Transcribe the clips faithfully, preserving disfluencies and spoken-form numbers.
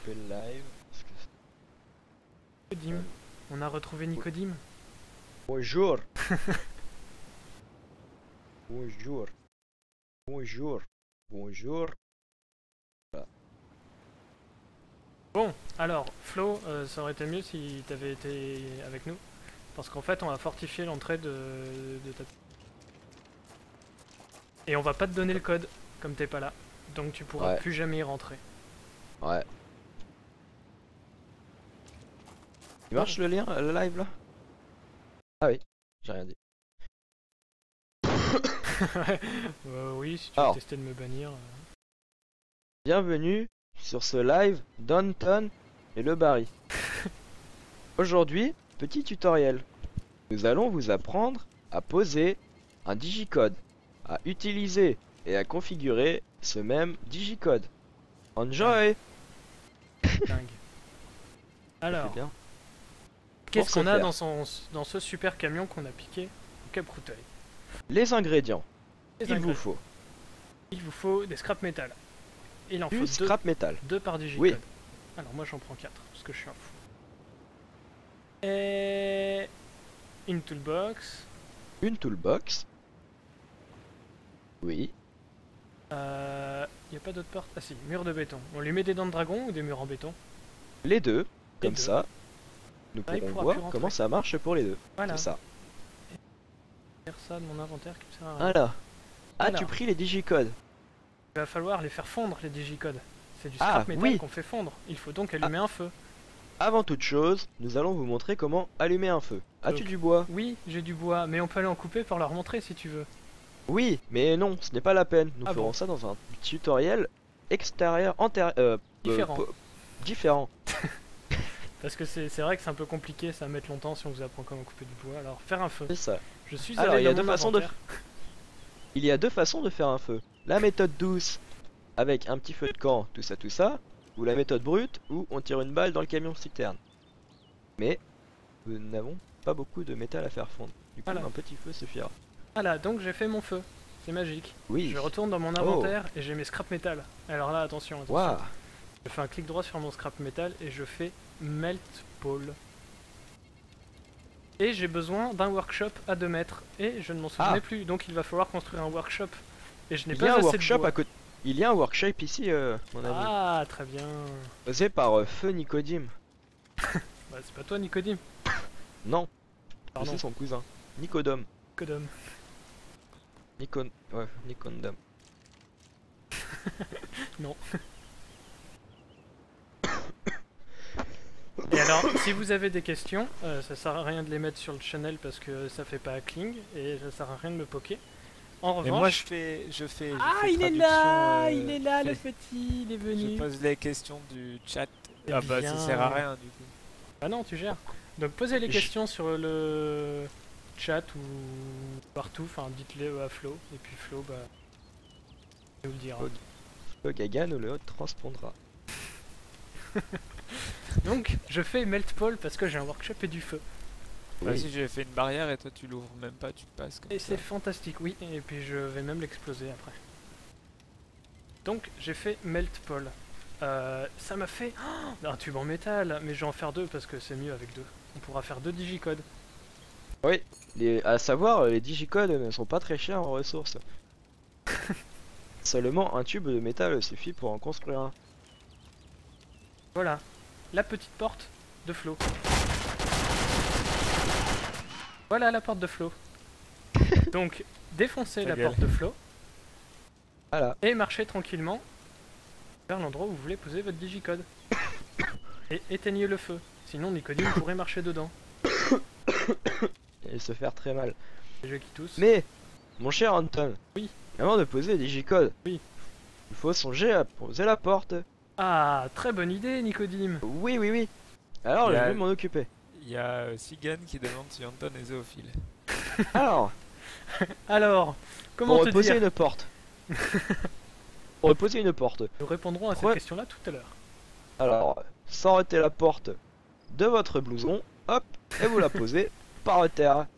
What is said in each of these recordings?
couper le live. Parce que... Nicodime. On a retrouvé Nicodime. Bonjour. Bonjour. Bonjour. Bonjour. Voilà. Bon, alors, Flo, euh, ça aurait été mieux si t'avais été avec nous. Parce qu'en fait, on va fortifier l'entrée de, de ta... Et on va pas te donner le code, comme t'es pas là. Donc tu pourras Ouais. plus jamais y rentrer. Ouais. Il marche le lien, le live là? Ah oui, j'ai rien dit. euh, oui, si tu Alors. veux tester de me bannir. Euh... Bienvenue sur ce live d'Anton et le Barry. Aujourd'hui, petit tutoriel. Nous allons vous apprendre à poser un digicode, à utiliser et à configurer ce même digicode. Enjoy! Dingue. Alors, bien. qu'est-ce Pour qu'on ce a faire. dans, son, dans ce super camion qu'on a piqué au Cap Crouteuil? Les ingrédients. Les Il ingrédients. vous faut Il vous faut des scrap metal. Il en du faut deux, scrap metal. deux par digicode. Oui. Alors moi j'en prends quatre parce que je suis un fou. Et une toolbox. Une toolbox. Oui. Euh, y a pas d'autre porte. Ah si, mur de béton. On lui met des dents de dragon ou des murs en béton? Les deux. Les Comme deux. ça, nous Ah, il pourrons pourra voir plus rentrer. comment ça marche pour les deux. Voilà. C'est ça. Faire ça de mon inventaire qui me sert à rien. Voilà. As-tu Alors. pris les digicodes? Il va falloir les faire fondre les digicodes. C'est du Ah, scrap metal oui. qu'on fait fondre. Il faut donc allumer un feu. Avant toute chose, nous allons vous montrer comment allumer un feu. As-tu Donc, du bois? Oui, j'ai du bois, mais on peut aller en couper pour leur montrer si tu veux. Oui, mais non, ce n'est pas la peine. Nous Ah ferons bon. ça dans un tutoriel extérieur, antérieur, euh, Différent. euh, différent. Parce que c'est c'est vrai que c'est un peu compliqué, ça va mettre longtemps si on vous apprend comment couper du bois. Alors, faire un feu. C'est ça. Je suis Alors, allé il y a dans deux mon façons de inventaire. Il y a deux façons de faire un feu. La méthode douce, avec un petit feu de camp, tout ça, tout ça, ou la méthode brute, où on tire une balle dans le camion citerne. Mais nous n'avons pas beaucoup de métal à faire fondre. Du coup, Voilà. un petit feu suffira. Voilà, donc j'ai fait mon feu. C'est magique. Oui. Je retourne dans mon inventaire et j'ai mes scrap metal. Alors là, attention, attention. Waouh. Je fais un clic droit sur mon scrap metal et je fais melt pole. Et j'ai besoin d'un workshop à deux mètres. Et je ne m'en souvenais Ah. plus, donc il va falloir construire un workshop. Et je n'ai Il y pas a un assez de workshop bois. à côté. Il y a un workshop ici, euh, mon ami. Ah, très bien. Posé par euh, Feu Nicodime. Bah, c'est pas toi, Nicodime. Non, Pardon, c'est son cousin. Nicodome. Nicodome. Nikon. Ouais, Nicondome. Non. Et alors, si vous avez des questions, euh, ça sert à rien de les mettre sur le channel parce que ça fait pas hackling et ça sert à rien de me poker. En Mais revanche... moi je fais, je fais. je Ah, fais il est traduction, là, euh, il est là, le fait- petit, il est Je venu. pose les questions du chat. Eh Ah bah bien. ça sert à rien du coup. Ah non, tu gères. Donc posez les Je- questions sur le chat ou partout, enfin dites-les à Flo, et puis Flo, bah, il vous le dira. Ok. Le Gaga nous le transpondra. Donc, je fais melt pole parce que j'ai un workshop et du feu. Bah Oui. si j'ai fait une barrière et toi tu l'ouvres même pas, tu passes comme Et ça. c'est fantastique, oui, et puis je vais même l'exploser après. Donc, j'ai fait melt pole. Euh, ça m'a fait oh, un tube en métal, mais je vais en faire deux parce que c'est mieux avec deux. On pourra faire deux digicodes. Oui, les, à savoir, les digicodes ne sont pas très chers en ressources. Seulement un tube de métal suffit pour en construire un. Voilà, la petite porte de Flo. Voilà la porte de Flo. Donc, défoncez Ta la gueule. porte de Flo Voilà. et marchez tranquillement vers l'endroit où vous voulez poser votre digicode. Et éteignez le feu, sinon Nicodime pourrait marcher dedans. Et se faire très mal. Les jeux qui toussent. Mais, mon cher Anton, Oui. avant de poser les digicodes, Oui. il faut songer à poser la porte. Ah, très bonne idée, Nicodime. Oui, oui, oui. Alors, Il y je a- vais m'en occuper. Il y a euh, Sigan qui demande si Anton est zoophile. Alors, Alors, comment pour te poser dire une porte. Pour poser une porte. Nous répondrons à cette Ouais. question-là tout à l'heure. Alors, sortez la porte de votre blouson, hop, et vous la posez par terre.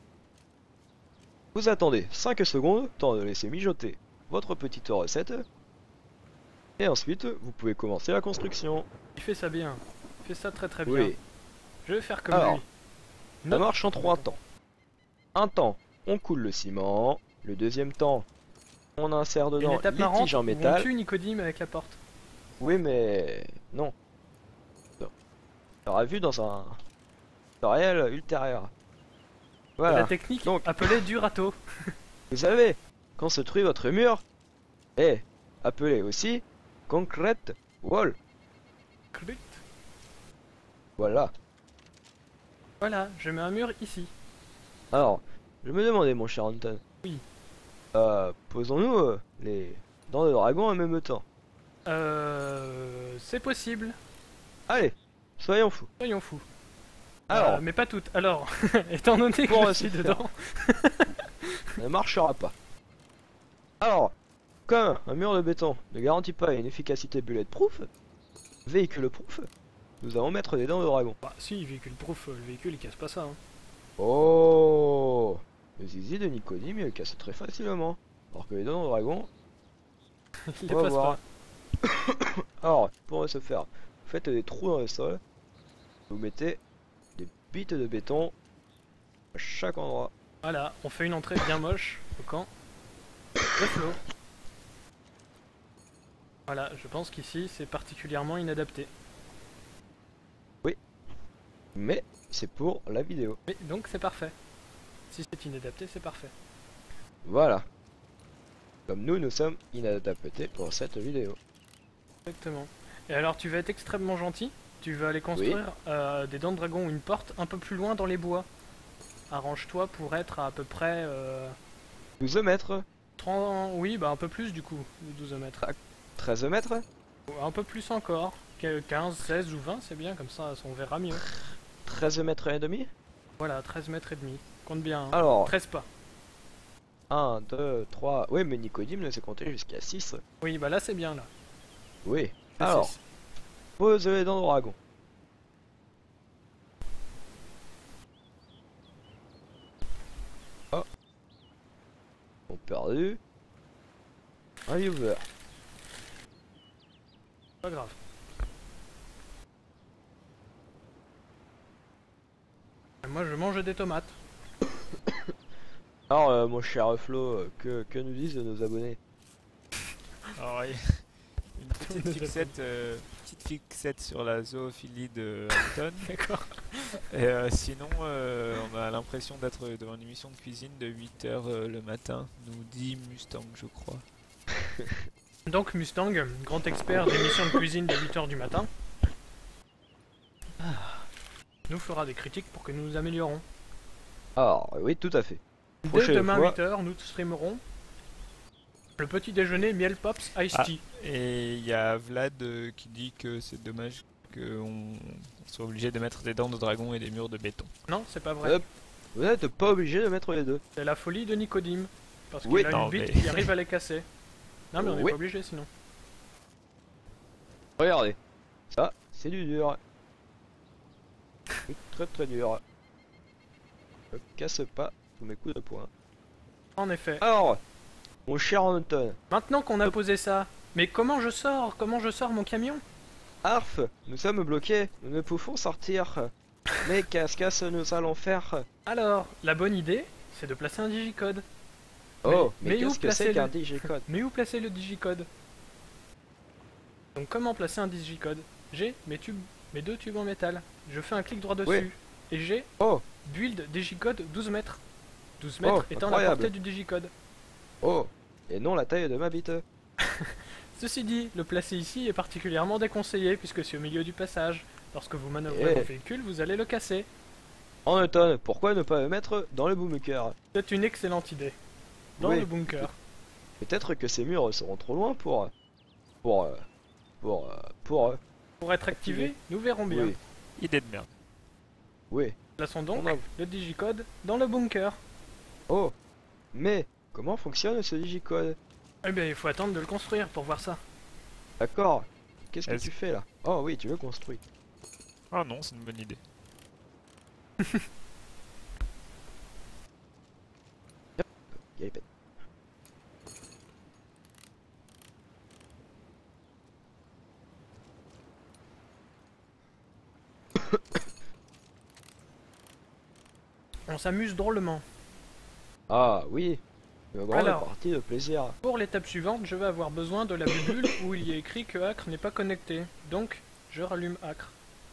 Vous attendez cinq secondes, temps de laisser mijoter votre petite recette. Et ensuite, vous pouvez commencer la construction. Il fait ça bien. Il fait ça très très bien. Oui, Je vais faire comme Alors, lui. ça Note- marche en trois temps. Un temps, on coule le ciment. Le deuxième temps, on insère Une dedans étape les marrante tiges en où on métal. tue Nicodime avec la porte. Oui, mais non. Non. On l'aura vu dans un tutoriel ultérieur. Voilà. La technique Donc- appelée du râteau. Vous savez, construire votre mur est appelé aussi concrete wall. Clic. Voilà. Voilà, je mets un mur ici. Alors, je me demandais, mon cher Anton. Oui. Euh, posons-nous euh, les dents de dragon en même temps. Euh... C'est possible. Allez, soyons fous. Soyons fous. Alors, Euh, mais pas toutes. Alors, étant donné que Pour je se suis faire. dedans... ça ne marchera pas. Alors, comme un mur de béton ne garantit pas une efficacité bulletproof, véhicule proof, nous allons mettre des dents de dragon. Bah si, véhicule proof, le véhicule il casse pas ça. Hein. Oh, le zizi de Nicodime il casse très facilement. Alors que les dents de dragon, Il les on va passe voir. pas. Alors, pour ce faire, vous faites des trous dans le sol, vous mettez des bites de béton à chaque endroit. Voilà, on fait une entrée bien moche au camp de Flo. Voilà, je pense qu'ici c'est particulièrement inadapté. Mais c'est pour la vidéo. Mais donc c'est parfait. Si c'est inadapté, c'est parfait. Voilà. Comme nous, nous sommes inadaptés pour cette vidéo. Exactement. Et alors tu vas être extrêmement gentil, tu vas aller construire euh, des dents de dragon ou une porte un peu plus loin dans les bois. Arrange-toi pour être à, à peu près euh, douze mètres, trente... Oui, bah un peu plus du coup, douze mètres. treize mètres, Un peu plus encore, quinze, seize ou vingt, c'est bien, comme ça on verra mieux. treize mètres et demi. Voilà, treize mètres et demi. Compte bien, hein. Alors, treize pas. un, deux, trois. Oui, mais Nicodime ne sait compter jusqu'à six. Oui, bah là c'est bien là. Oui. C'est Alors, six. pose les dents de dragon. Oh. On perdu. Un viewer. Pas grave. Et moi je mange des tomates. Alors, euh, mon cher Flo, euh, que, que nous disent nos abonnés? Alors, il y a une petite fixette, euh, petite fixette sur la zoophilie de Anton. D'accord. Et euh, sinon, euh, on a l'impression d'être devant une émission de cuisine de huit heures euh, le matin, nous dit Mustang, je crois. Donc Mustang, grand expert des missions de cuisine de huit heures du matin, nous fera des critiques pour que nous nous améliorons. Alors, oui, tout à fait. Dès Prochaine demain fois- huit heures, nous streamerons le petit déjeuner miel pops iced Ah. tea. Et il y a Vlad euh, qui dit que c'est dommage qu'on soit obligé de mettre des dents de dragon et des murs de béton. Non, c'est pas vrai. Hop. Vous n'êtes pas obligé de mettre les deux. C'est la folie de Nicodime. Parce qu'il Oui. a Non, une bite mais- qui arrive à les casser. Non mais on n'est Oui. pas obligé sinon. Regardez. Ça, c'est du dur. C'est très très dur. Ne casse pas tous mes coups de poing. En effet. Alors, mon cher Anton, Maintenant qu'on a posé ça, mais comment je sors? Comment je sors mon camion? Arf, nous sommes bloqués, nous ne pouvons sortir. Mais qu'est-ce que nous allons faire? Alors, la bonne idée, c'est de placer un digicode. Oh, Mais- mais, mais où qu'est-ce que placer c'est qu'un le- digicode? Mais où placer le digicode? Donc comment placer un digicode? J'ai mes tubes, mes deux tubes en métal. Je fais un clic droit dessus. Oui. Et j'ai Oh, build digicode douze mètres. douze mètres Oh, étant la incroyable. portée du digicode. oh, et non la taille de ma bite. Ceci dit, le placer ici est particulièrement déconseillé puisque c'est au milieu du passage. Lorsque vous manœuvrez Eh. vos véhicules, vous allez le casser. Anton, pourquoi ne pas le mettre dans le bunker? C'est une excellente idée. Dans Oui. le bunker. Peut-être que ces murs seront trop loin pour... Pour... euh, Pour... euh, Pour... euh, Pour être activé, nous verrons bien. Oui, Idée de merde. oui. Plaçons donc On a- le digicode dans le bunker. Oh, mais comment fonctionne ce digicode? Eh bien, il faut attendre de le construire pour voir ça. D'accord. Qu'est-ce que Est-ce- tu fais là? Oh oui, tu le construis. Ah non, c'est une bonne idée. Il y a les pètes. On s'amuse drôlement. Ah oui, une grande Alors. partie de plaisir. Pour l'étape suivante, je vais avoir besoin de la bulle où il y a écrit que Acre n'est pas connecté. Donc, je rallume Acre.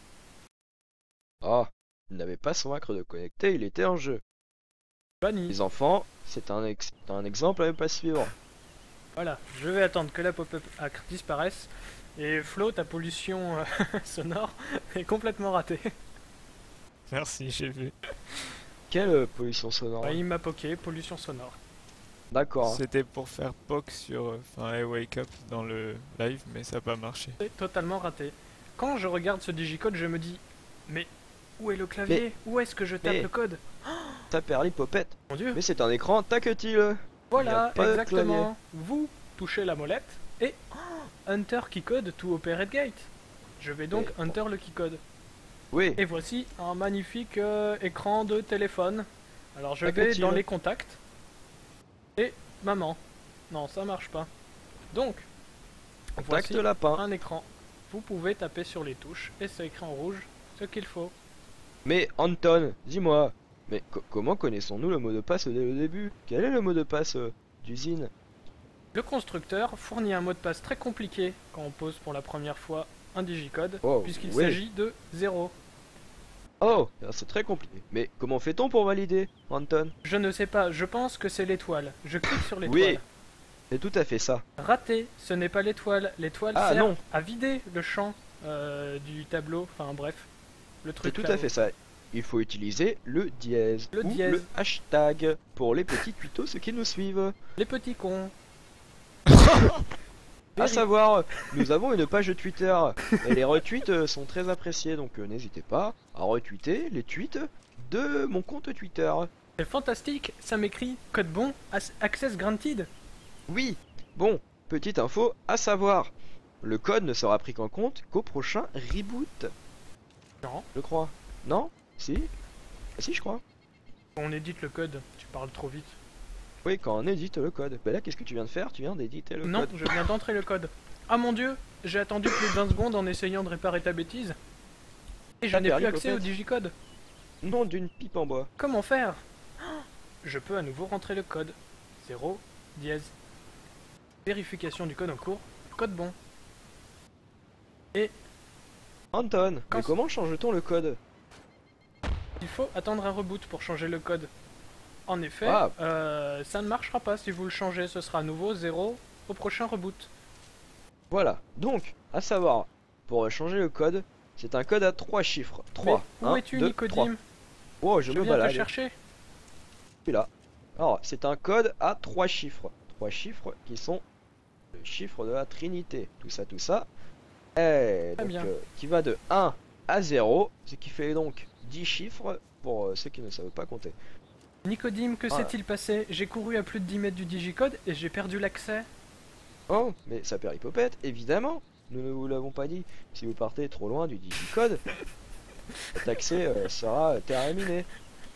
Ah, il n'avait pas son acre de connecté, il était en jeu. Banni. Les enfants, c'est un, ex un exemple à ne pas suivre. Voilà, je vais attendre que la pop-up Acre disparaisse. Et Flo, ta pollution euh, sonore est complètement ratée. Merci, j'ai vu. Quelle euh, pollution sonore. Ouais, il m'a poké, pollution sonore. D'accord. C'était pour faire P O C sur, euh, enfin, hey, Wake Up dans le live, mais ça n'a pas marché. C'est totalement raté. Quand je regarde ce digicode, je me dis, mais où est le clavier? Où est-ce que je tape mais- le code? Ta perlipopette. Mon dieu. Mais c'est un écran tactile. Il y a Voilà, pas de exactement. Vous touchez la molette et oh, Hunter keycode to operate gate. Je vais donc Mais- Hunter le keycode. Oui, Et voici un magnifique euh, écran de téléphone. Alors je vais Tactile. dans les contacts. Et maman. Non, ça marche pas. Donc, contact voici lapin. un écran. Vous pouvez taper sur les touches et c'est écrit en rouge ce qu'il faut. Mais Anton, dis-moi, mais co- comment connaissons-nous le mot de passe dès le début? Quel est le mot de passe euh, d'usine? Le constructeur fournit un mot de passe très compliqué quand on pose pour la première fois un digicode, Oh, puisqu'il oui. s'agit de zéro. Oh, c'est très compliqué. Mais comment fait-on pour valider, Anton? Je ne sais pas, je pense que c'est l'étoile. Je clique sur l'étoile. Oui, c'est tout à fait ça. Raté, ce n'est pas l'étoile. L'étoile Ah, sert non. à vider le champ euh, du tableau. Enfin bref, le C'est truc. tout à là-haut. fait ça. Il faut utiliser le dièse Le ou dièse. le hashtag pour les petits tutos ceux qui nous suivent. Les petits cons. À Véri- savoir, nous avons une page Twitter et les retweets euh, sont très appréciés, donc euh, n'hésitez pas à retweeter les tweets de mon compte Twitter. C'est fantastique, ça m'écrit code bon, as- access granted. Oui, bon, petite info à savoir, le code ne sera pris en compte qu'au prochain reboot, Non, je crois. Non? Si? Ah, si, je crois. on édite le code, tu parles trop vite. Oui, quand on édite le code. Bah là, qu'est-ce que tu viens de faire? Tu viens d'éditer le Non, code. je viens d'entrer le code. Ah mon dieu, j'ai attendu plus de vingt secondes en essayant de réparer ta bêtise. Et je Ta n'ai plus accès au perlipopette. digicode. Nom d'une pipe en bois. Comment faire? Ah, je peux à nouveau rentrer le code. zéro, dièse. Vérification du code en cours, code bon. Anton, Quand mais c- comment change-t-on le code? Il faut attendre un reboot pour changer le code. En effet, Ah. euh, ça ne marchera pas si vous le changez, ce sera à nouveau zéro au prochain reboot. Voilà, donc, à savoir, pour changer le code, c'est un code à trois chiffres. trois. Mais où un, es-tu, deux, trois. Nicodime? Oh, je, Je me viens te balade. chercher. Je suis là. Alors, c'est un code à trois chiffres. Trois chiffres qui sont le chiffre de la Trinité. Tout ça, tout ça. Et Très donc, bien. euh, qui va de un à zéro, ce qui fait donc dix chiffres pour euh, ceux qui ne savent pas compter. Nicodime, que Voilà. s'est-il passé? J'ai couru à plus de dix mètres du digicode et j'ai perdu l'accès. Oh, mais ça péripopette, évidemment. Nous ne vous l'avons pas dit. Si vous partez trop loin du digicode, cet accès euh, sera terminé.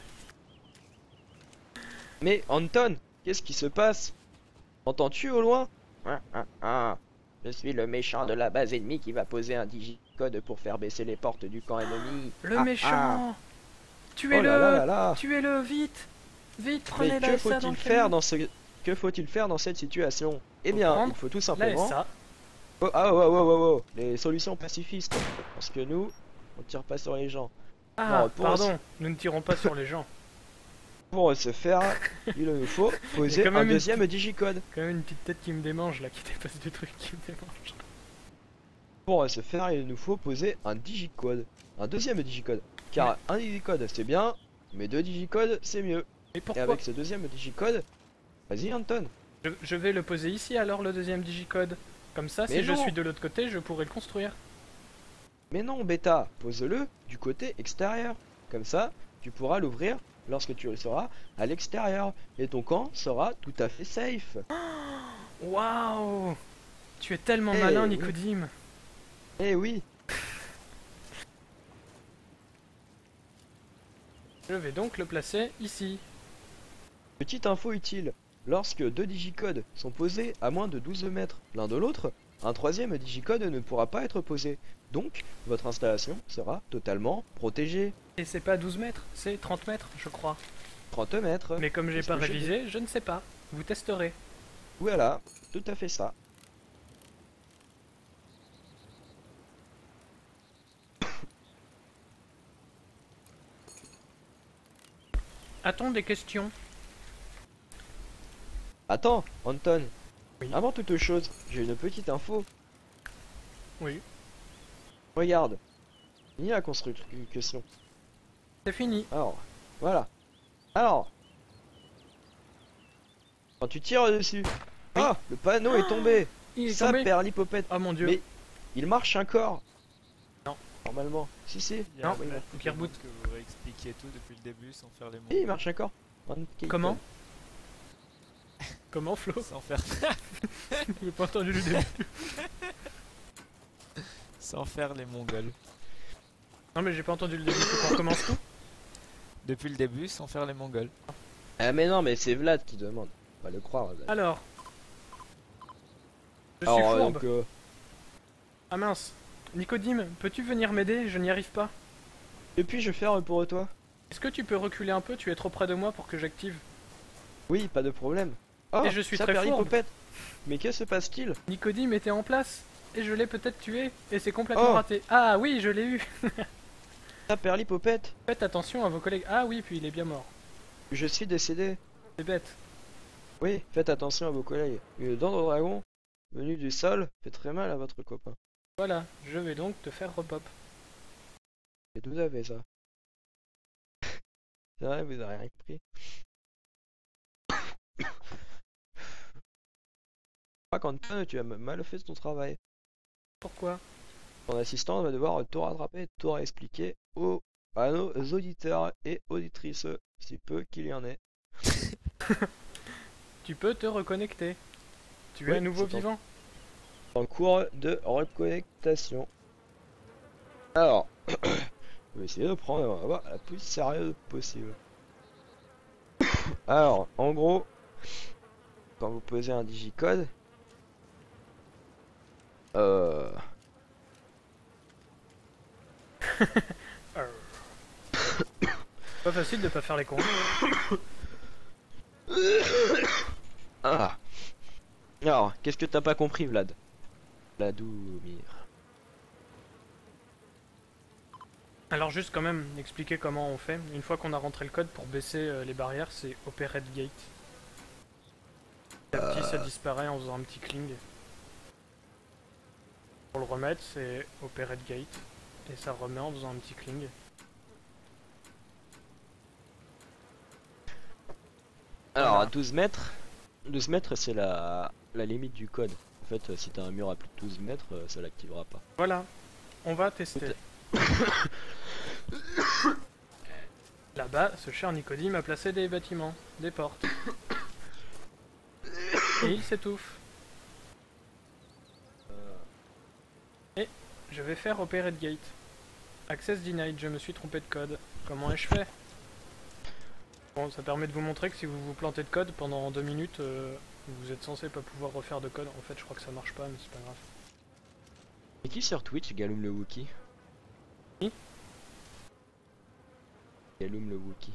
Mais Anton, qu'est-ce qui se passe? Entends-tu au loin? Ah, ah, ah. Je suis le méchant de la base ennemie qui va poser un digicode pour faire baisser les portes du camp ennemi. Le Ah, méchant! ah. Tuez-le! Oh là là là là. Tuez-le, vite! Vite, Mais prenez que l'A S A dans faut-il le faire camion. dans ce que faut-il faire dans cette situation? Eh Faut bien, prendre il faut tout L'A simplement. S A. Oh, ah, ouais, ouais, ouais, ouais, les solutions pacifistes. Parce que nous, on tire pas sur les gens. Ah, Non, pour pardon, nous ne tirons pas sur les gens. Pour ce faire, il nous faut poser quand un même une deuxième digicode. Quand même une petite tête qui me démange là, qui dépasse des trucs qui me démangent. Pour ce faire, il nous faut poser un digicode. Un deuxième digicode. Car un digicode c'est bien, mais deux digicodes c'est mieux. Et Et pourquoi avec ce deuxième digicode, vas-y Anton. je, je vais le poser ici alors, le deuxième digicode. Comme ça, Mais si je non. suis de l'autre côté, je pourrai le construire. Mais non, bêta, pose-le du côté extérieur. Comme ça, tu pourras l'ouvrir lorsque tu seras à l'extérieur. Et ton camp sera tout à fait safe. Waouh! Tu es tellement Eh, malin, oui. Nicodime. Eh oui. Je vais donc le placer ici. Petite info utile, lorsque deux digicodes sont posés à moins de douze mètres l'un de l'autre, un troisième digicode ne pourra pas être posé. Donc, votre installation sera totalement protégée. Et c'est pas douze mètres, c'est trente mètres, je crois. trente mètres. Mais comme j'ai c'est ce pas que j'ai révisé, je ne sais pas. Vous testerez. Voilà, tout à fait ça. A-t-on des questions? Attends, Anton. Oui. Avant toute chose, j'ai une petite info. Oui. Regarde. Ni la construction. C'est fini. Alors, voilà. Alors. Quand tu tires dessus. Oui. Ah, le panneau est tombé. Il est Ça tombé. perd l'hypopète. Oh mon dieu. Mais il marche encore. Non. Normalement. Si, si. Il y a Non, un il fait faut qu'il reboot. que vous réexpliquiez tout depuis le début sans faire les mots. Si, il marche encore. Comment? Comment, Flo? Sans faire, J'ai pas entendu le début. sans faire les mongols. Non mais j'ai pas entendu le début, faut qu'on recommence tout. Depuis le début, sans faire les mongols. Ah mais non, mais c'est Vlad qui demande. On va le croire. Vlad. Alors. Je suis Alors, fourbe. donc, euh, Ah mince. Nicodime, peux-tu venir m'aider? Je n'y arrive pas. que puis-je faire pour toi? Est-ce que tu peux reculer un peu? Tu es trop près de moi pour que j'active. Oui, pas de problème. Oh, Et je suis ça très perd fourbe. l'hypopète. Mais que se passe-t-il? Nicodime était en place. Et je l'ai peut-être tué. Et c'est complètement Oh. raté. Ah oui, je l'ai eu. Ça perd l'hypopète. Faites attention à vos collègues. Ah oui, puis il est bien mort. Je suis décédé. C'est bête. Oui, faites attention à vos collègues. Une dent de dragon venue du sol fait très mal à votre copain. Voilà, je vais donc te faire repop. Et vous avez ça. C'est vrai, vous avez rien compris. Je crois qu'Anton, tu as mal fait ton travail. Pourquoi? Ton assistant va devoir tout rattraper et tout réexpliquer aux, à nos auditeurs et auditrices, si peu qu'il y en ait. Tu peux te reconnecter. Tu Oui, es à nouveau c'est en- vivant. En cours de reconnectation. Alors, je vais essayer de prendre la voie la plus sérieuse possible. Alors, en gros, quand vous posez un digicode, euh, Pas facile de pas faire les cons. ah. Alors, qu'est-ce que t'as pas compris, Vlad? Vladoumir. Alors juste quand même expliquer comment on fait. Une fois qu'on a rentré le code pour baisser euh, les barrières, c'est Operate Gate. Petit à petit ça disparaît en faisant un petit cling. Pour le remettre c'est Operate Gate. Et ça remet en faisant un petit cling. Alors, Voilà. à douze mètres, douze mètres c'est la, la limite du code. En fait, euh, si t'as un mur à plus de douze mètres, euh, ça l'activera pas. Voilà, on va tester. Là-bas, ce cher Nicodime a placé des bâtiments, des portes. Et il s'étouffe. Et je vais faire Operate Gate. Access denied, je me suis trompé de code. Comment ai-je fait? Bon, ça permet de vous montrer que si vous vous plantez de code pendant deux minutes, euh, vous êtes censé pas pouvoir refaire de code. En fait, je crois que ça marche pas, mais c'est pas grave. Et qui sur Twitch Galoum le Wookie? Qui? Galoum le Wookie.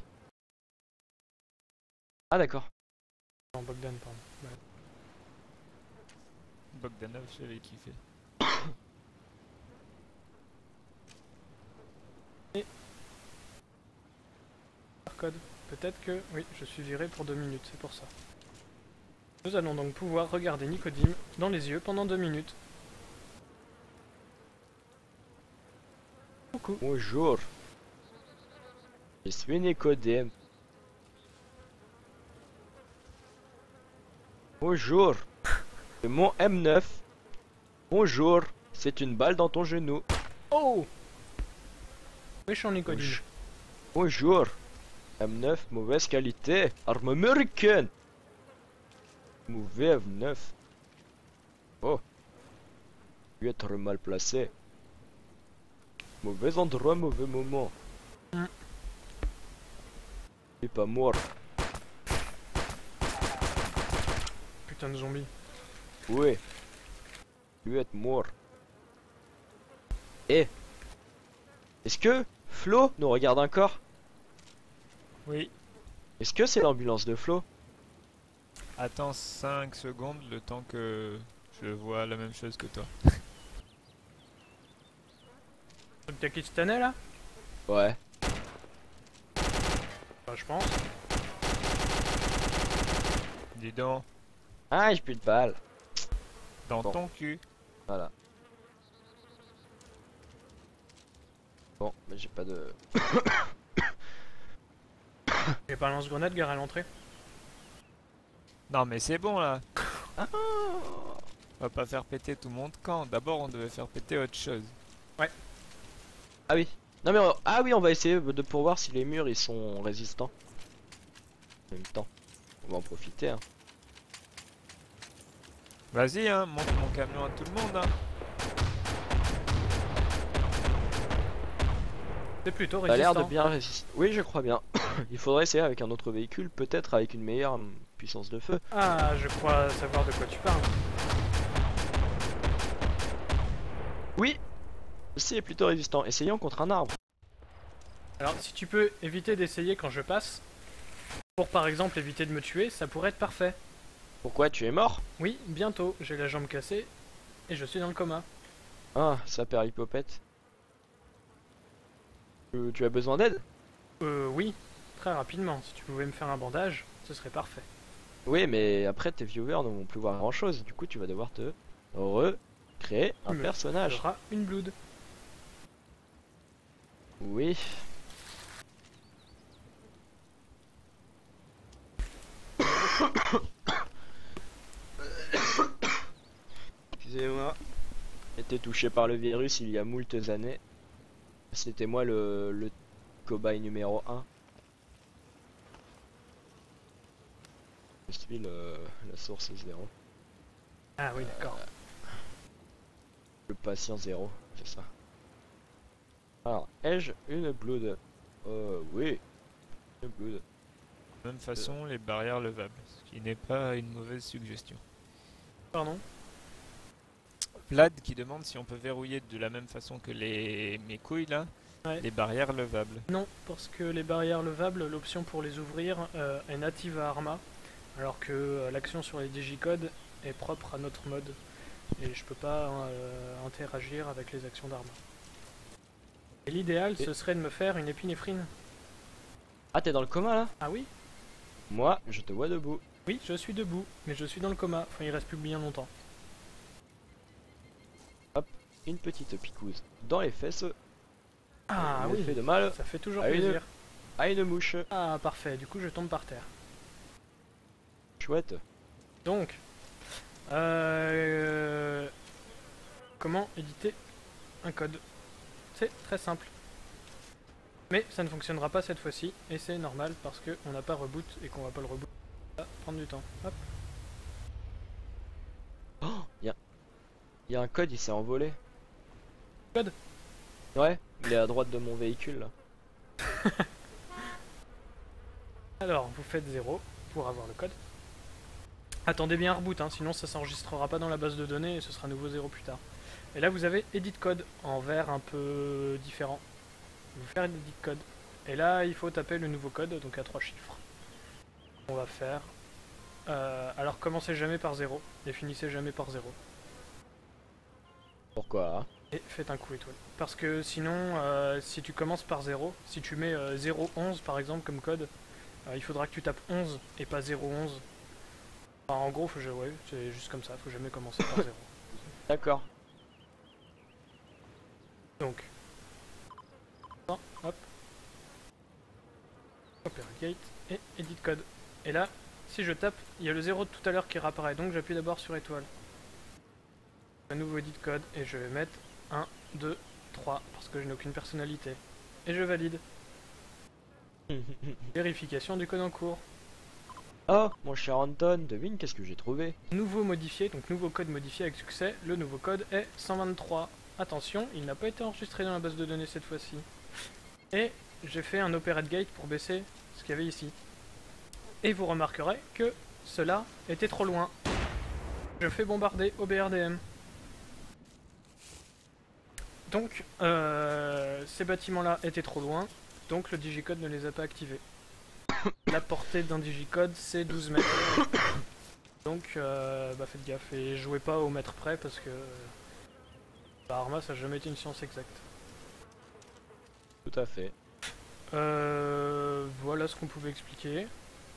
Ah d'accord. Non, Bogdan, pardon. Ouais. Bogdanov, j'avais kiffé. Par code. Peut-être que... Oui, je suis viré pour deux minutes, c'est pour ça. Nous allons donc pouvoir regarder Nicodime dans les yeux pendant deux minutes. Coucou. Bonjour. Je suis Nicodème. Bonjour. C'est mon M neuf. Bonjour. C'est une balle dans ton genou. Oh! Méchant Nicodime. Bonj- Bonjour. M neuf, mauvaise qualité. Arme américaine. Mauvais M neuf. Oh. Tu es très mal placé. Mauvais endroit, mauvais moment. Mm. Tu es pas mort. Putain de zombie. Oui. lui être mort. Et est-ce que Flo nous regarde encore? Oui. Est-ce que c'est l'ambulance de Flo? Attends cinq secondes le temps que je vois la même chose que toi. Donc t'as kistané là? Ouais. Bah, je pense. Dis donc, Ah, j'ai plus de balles. dans Bon. ton cul. Voilà. Bon, mais j'ai pas de... J'ai pas un lance-grenade gare à l'entrée. Non mais c'est bon là. Ah, On va pas faire péter tout mon camp. D'abord on devait faire péter autre chose. ah oui. Non mais on... ah oui, on va essayer de pour voir si les murs ils sont résistants. En même temps, on va en profiter. Hein. Vas-y hein, monte mon camion à tout le monde hein. C'est plutôt Ça a l'air résistant. de bien résister. Oui, je crois bien. Il faudrait essayer avec un autre véhicule, peut-être avec une meilleure hum, puissance de feu. Ah, je crois savoir de quoi tu parles. Oui, ceci est plutôt résistant. Essayons contre un arbre. Alors, si tu peux éviter d'essayer quand je passe, pour par exemple éviter de me tuer, ça pourrait être parfait. Pourquoi tu es mort? Oui, bientôt, j'ai la jambe cassée et je suis dans le coma. Ah, ça perd l'hypopète. Euh, tu as besoin d'aide? Euh, oui, très rapidement. Si tu pouvais me faire un bandage, ce serait parfait. Oui, mais après tes viewers ne vont plus voir grand chose. Du coup, tu vas devoir te recréer un Tu me personnage. feras une blood. Oui. Excusez-moi. J'ai été touché par le virus il y a moultes années. C'était moi le, le cobaye numéro un. Je suis le, la source zéro. Ah oui, d'accord. Le patient zéro, c'est ça. Alors, ai-je une blood? Euh, oui. Une blood. De même façon les barrières levables. Ce qui n'est pas une mauvaise suggestion. Pardon. Vlad qui demande si on peut verrouiller de la même façon que les mes couilles là, Ouais. les barrières levables. Non, parce que les barrières levables, l'option pour les ouvrir euh, est native à Arma, alors que euh, l'action sur les digicodes est propre à notre mode, et je peux pas euh, interagir avec les actions d'Arma. Et l'idéal, ce serait de me faire une épinéphrine. Ah, t'es dans le coma là? Ah oui? Moi, je te vois debout. Oui, je suis debout, mais je suis dans le coma, enfin il reste plus bien longtemps. Une petite picouse dans les fesses. Ah Ça oui, fait de mal ça fait toujours Ah, une- plaisir. à une mouche. Ah parfait, du coup je tombe par terre. Chouette. Donc, euh, comment éditer un code? C'est très simple. Mais ça ne fonctionnera pas cette fois-ci, et c'est normal parce qu'on n'a pas reboot et qu'on va pas le reboot. Ça va prendre du temps. Hop. Oh, il y a... y a un code, il s'est envolé. Code? Ouais, il est à droite de mon véhicule là. Alors, vous faites zéro pour avoir le code. Attendez bien un reboot, hein, sinon ça s'enregistrera pas dans la base de données et ce sera nouveau zéro plus tard. Et là vous avez edit code en vert un peu différent. Vous faire une edit code. Et là il faut taper le nouveau code, donc à trois chiffres. On va faire... Euh, alors commencez jamais par zéro, et finissez jamais par zéro. Pourquoi hein? Et faites un coup étoile. Parce que sinon, euh, si tu commences par zéro, si tu mets euh, zéro onze par exemple comme code, euh, il faudra que tu tapes onze et pas zéro onze. Enfin, en gros, faut, que je- ouais, c'est juste comme ça, faut jamais commencer par zéro. D'accord. Donc, hop, hop, Opera Gate et Edit Code. Et là, si je tape, il y a le zéro de tout à l'heure qui réapparaît, donc j'appuie d'abord sur étoile. Un nouveau Edit Code et je vais mettre un, deux, trois parce que je n'ai aucune personnalité. Et je valide. Vérification du code en cours. Oh, mon cher Anton, devine qu'est-ce que j'ai trouvé? Nouveau modifié, donc nouveau code modifié avec succès. Le nouveau code est cent vingt-trois. Attention, il n'a pas été enregistré dans la base de données cette fois-ci. Et j'ai fait un operate gate pour baisser ce qu'il y avait ici. Et vous remarquerez que cela était trop loin. Je fais bombarder au B R D M. Donc, euh, ces bâtiments-là étaient trop loin, donc le digicode ne les a pas activés. La portée d'un digicode, c'est douze mètres. Donc, euh, bah faites gaffe et jouez pas au mètre près parce que bah, Arma, ça n'a jamais été une science exacte. Tout à fait. Euh, voilà ce qu'on pouvait expliquer.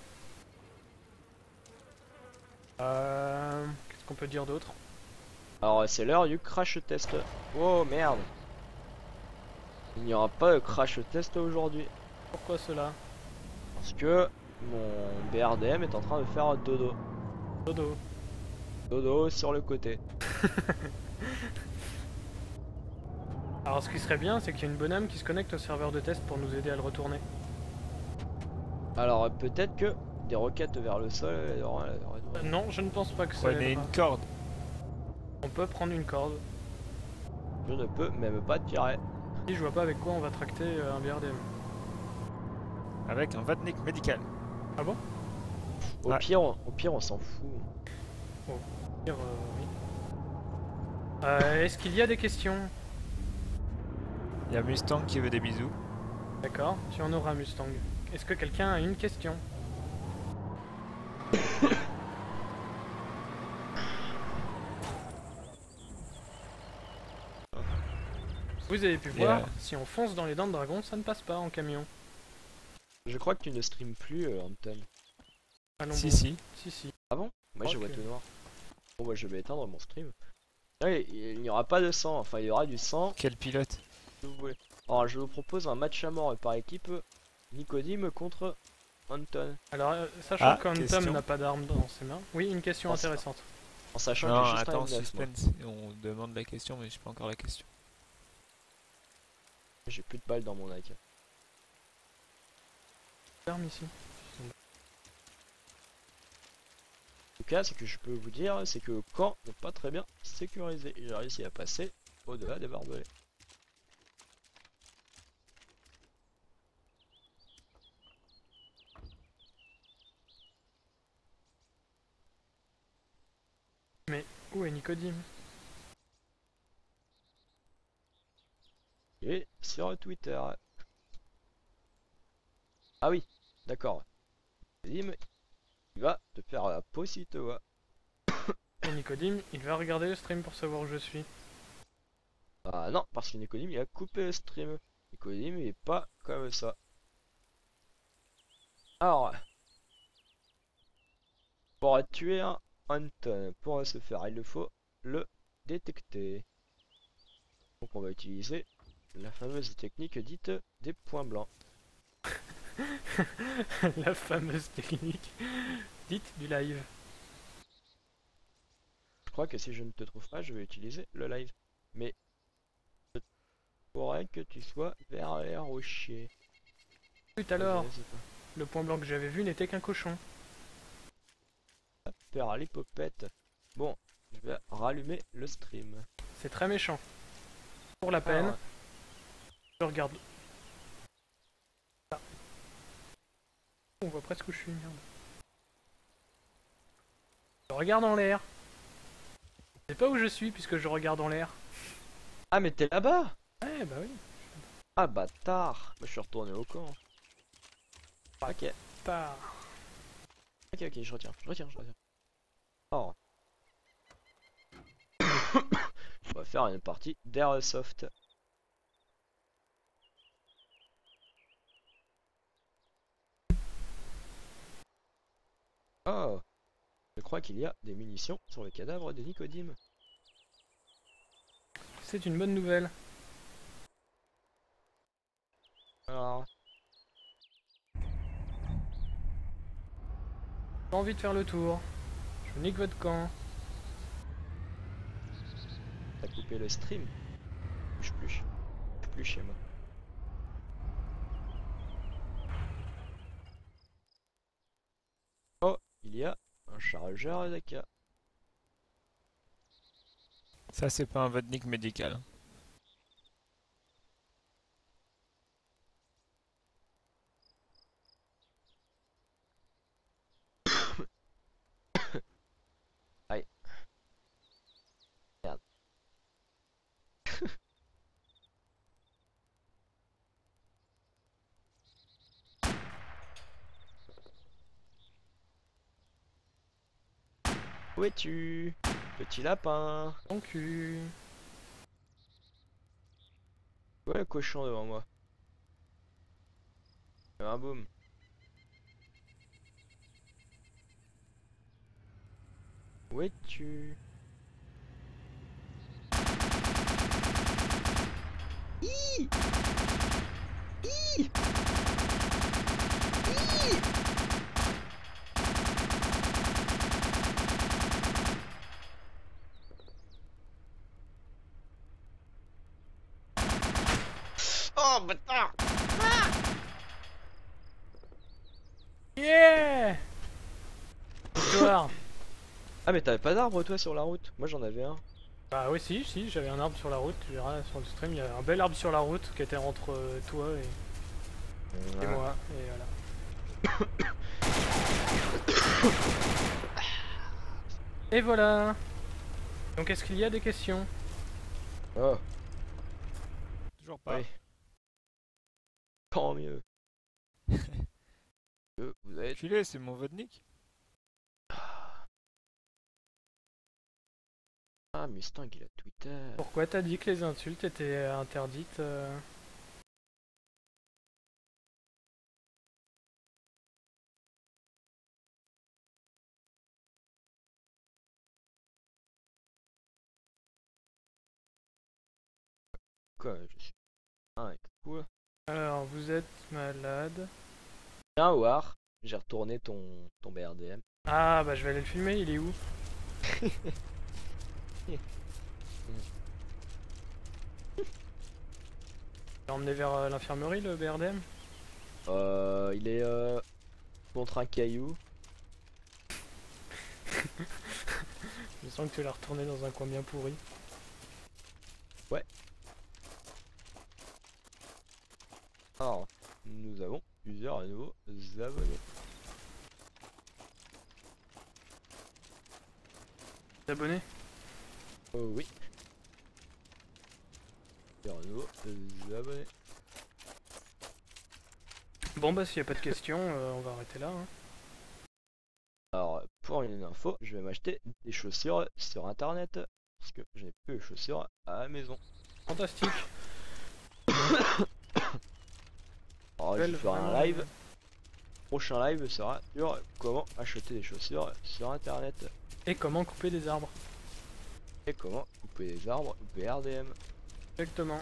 Euh, Qu'est-ce qu'on peut dire d'autre? Alors c'est l'heure du crash test. Oh merde. Il n'y aura pas de crash test aujourd'hui. Pourquoi cela? Parce que mon B R D M est en train de faire dodo. Dodo. Dodo sur le côté. Alors ce qui serait bien, c'est qu'il y a une bonne âme qui se connecte au serveur de test pour nous aider à le retourner. Alors peut-être que des roquettes vers le sol. elle aura- elle aura- Euh, non, je ne pense pas que ça Prenez l'aidera. une corde. On peut prendre une corde. Je ne peux même pas tirer. Si je vois pas avec quoi on va tracter euh, un B R D M. Avec un vatnik médical. Ah bon? Au Ouais. pire, on- au pire on s'en fout. Dire, euh, oui. Euh, Est-ce qu'il y a des questions? Il y a Mustang qui veut des bisous. D'accord, tu en auras Mustang. Est-ce que quelqu'un a une question? Vous avez pu Et voir, euh, si on fonce dans les dents de dragon, ça ne passe pas en camion. Je crois que tu ne streams plus, euh, Anton. Allons Si, bon. si. Si, si. Ah bon? Moi je Ok. vois tout noir. Bon bah je vais éteindre mon stream. Ouais, il n'y aura pas de sang, enfin il y aura du sang Quel pilote? si vous voulez. Alors je vous propose un match à mort par équipe. Nicodime contre Anton. Alors, euh, sachant Ah, qu'Antom question. n'a pas d'arme dans ses mains. Oui, une question Oh, ça va. intéressante. En sachant Non, que j'ai juste attends, un M neuf, moi. suspense. On demande la question, mais je sais pas encore la question. J'ai plus de balles dans mon A K. Arme ici. En tout cas, ce que je peux vous dire, c'est que le camp n'est pas très bien sécurisé. J'ai réussi à passer au-delà des barbelés. Où est Nicodime? Et sur Twitter. Ah oui, d'accord. Nicodime, il va te faire la peau si te voit. Et Nicodime, il va regarder le stream pour savoir où je suis. Ah non, parce que Nicodime il a coupé le stream. Nicodime il est pas comme ça. Alors, pour tuer un Anton, pour se faire, il le faut le détecter. Donc on va utiliser la fameuse technique dite des points blancs. La fameuse technique dite du live. Je crois que si je ne te trouve pas, je vais utiliser le live. Mais il faudrait que tu sois vers les rochers. Tout alors, Ok, c'est pas. le point blanc que j'avais vu n'était qu'un cochon. Faire l'hypopète. Bon, je vais rallumer le stream. C'est très méchant. Pour la peine, Alors, je regarde. Ah. On voit presque où je suis, merde. Je regarde en l'air. Je sais pas où je suis puisque je regarde en l'air. ah mais t'es là-bas! Eh bah oui. Ah bâtard! Moi je suis retourné au camp. Ok, Tard. ok, ok, je retiens, je retiens, je retiens. Oh. On va faire une partie d'Airsoft. Oh! Je crois qu'il y a des munitions sur le cadavre de Nicodime. C'est une bonne nouvelle. Alors, J'ai envie de faire le tour. Je nique votre camp. t'as coupé le stream? Je plus, je suis plus chez moi. Oh, il y a un chargeur d'A K. Ça, c'est pas un vatnik médical. hein. Aïe. Merde. Où es-tu? Petit lapin. Ton cul. Ouais, le cochon devant moi. Un boom. Où es-tu? Hi Hi Hi Oh bâtard! Yeah! Victoire. Ah mais t'avais pas d'arbre toi sur la route? Moi j'en avais un. Bah oui, si, si, j'avais un arbre sur la route. Tu verras sur le stream, il y a un bel arbre sur la route qui était entre euh, toi et, et moi. Et voilà. Et voilà. Donc est-ce qu'il y a des questions? Oh, Toujours pas. oui. Tant mieux. Euh, Vous avez... Filé, c'est mon vodnik. Ah, Mustang il a Twitter. Pourquoi t'as dit que les insultes étaient interdites euh Quoi, je suis... Ah, cool. Alors, vous êtes malade. Viens voir, j'ai retourné ton, ton B R D M. Ah, bah je vais aller le filmer, il est où? T'as emmené vers euh, l'infirmerie le B R D M? Euh, il est euh, contre un caillou. Je sens que tu l'as retourné dans un coin bien pourri. Ouais. Alors, nous avons plusieurs nouveaux abonnés. T'es Oh oui. Plusieurs nouveaux abonnés. Bon bah s'il n'y a pas de questions, euh, on va arrêter là. Hein. Alors, pour une info, je vais m'acheter des chaussures sur internet. Parce que je n'ai plus de chaussures à la maison. Fantastique. Alors, je Belle, ferai un vraiment, live. euh, Prochain live sera sur comment acheter des chaussures sur internet. Et comment couper des arbres. Et comment couper des arbres B R D M. Exactement.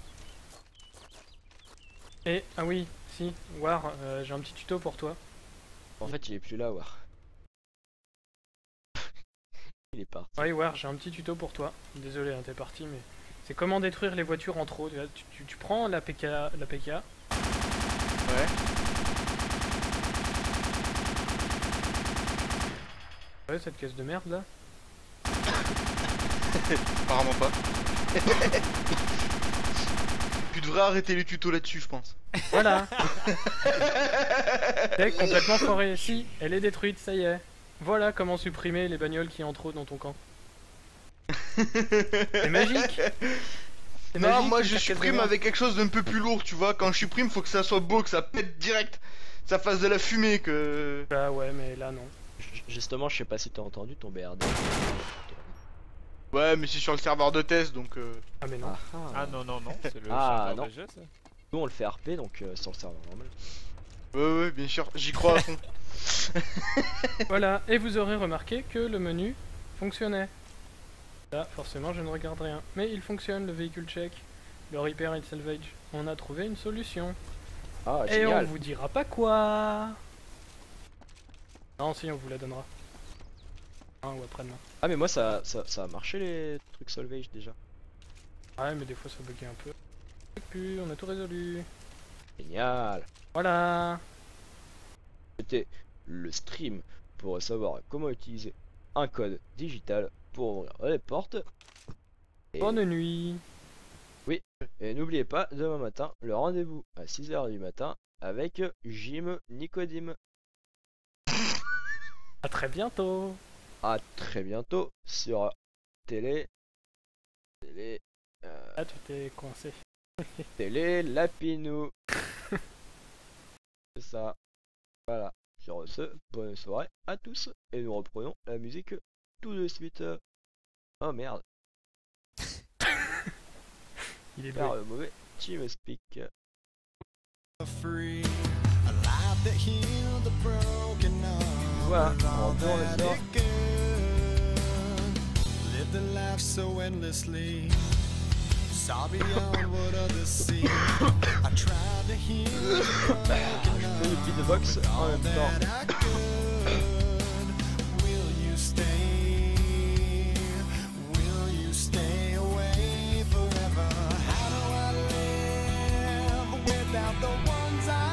Et, ah oui, si, War, euh, j'ai un petit tuto pour toi. En fait, il est plus là, War. Il est parti. Oui, War, j'ai un petit tuto pour toi. Désolé, hein, t'es parti, mais... C'est comment détruire les voitures en trop. Tu, tu, tu prends la P K, la P K. Ouais. Ouais, cette caisse de merde là. Apparemment pas. Tu devrais arrêter les tutos là-dessus, je pense. Voilà. T'es complètement foiré. Si, elle est détruite, ça y est. Voilà comment supprimer les bagnoles qui ont trop dans ton camp. C'est magique. C'est Non, magique, moi une je caisse de supprime merde. avec quelque chose d'un peu plus lourd, tu vois. Quand je supprime, faut que ça soit beau, que ça pète direct, ça fasse de la fumée, que. Bah ouais, mais là non. J- Justement, je sais pas si t'as entendu ton B R D M. Ouais, mais c'est sur le serveur de test, donc. Euh... Ah mais non. Ah, ah. Ah non, non, non, c'est le Ah, serveur non. de jeu, ça. Nous on le fait R P donc euh, sur le serveur normal. Ouais, ouais, bien sûr, j'y crois à fond. Voilà, et vous aurez remarqué que le menu fonctionnait. Là, forcément, je ne regarde rien. Mais il fonctionne, le véhicule check, le repair et le salvage. On a trouvé une solution. Ah, Et on génial. vous dira pas quoi. Non, si, on vous la donnera. Hein, ou après-demain. Ah, mais moi ça, ça, ça a marché les trucs salvage déjà. Ouais, mais des fois ça buguait un peu. Et puis, on a tout résolu. Génial. Voilà. C'était le stream pour savoir comment utiliser un code digital pour ouvrir les portes. Et, Bonne nuit. et n'oubliez pas, demain matin, le rendez-vous à six heures du matin avec Jim Nicodime. À très bientôt. À très bientôt sur télé. Télé. euh, Ah, tu t'es coincé. télé Lapinou. C'est ça. Voilà. Sur ce, bonne soirée à tous. Et nous reprenons la musique tout de suite. Oh merde. Il est Faire doué. euh, mauvais team speak. free, a life that healed the broken heart. Voilà, with on all retourne le that sort. it could. Lived the life so endlessly, saw beyond what others see. I tried to heal the broken Je fais le beatbox heart en with même all temps. that I could. Will you stay? Will you stay away forever? How do I live without the ones I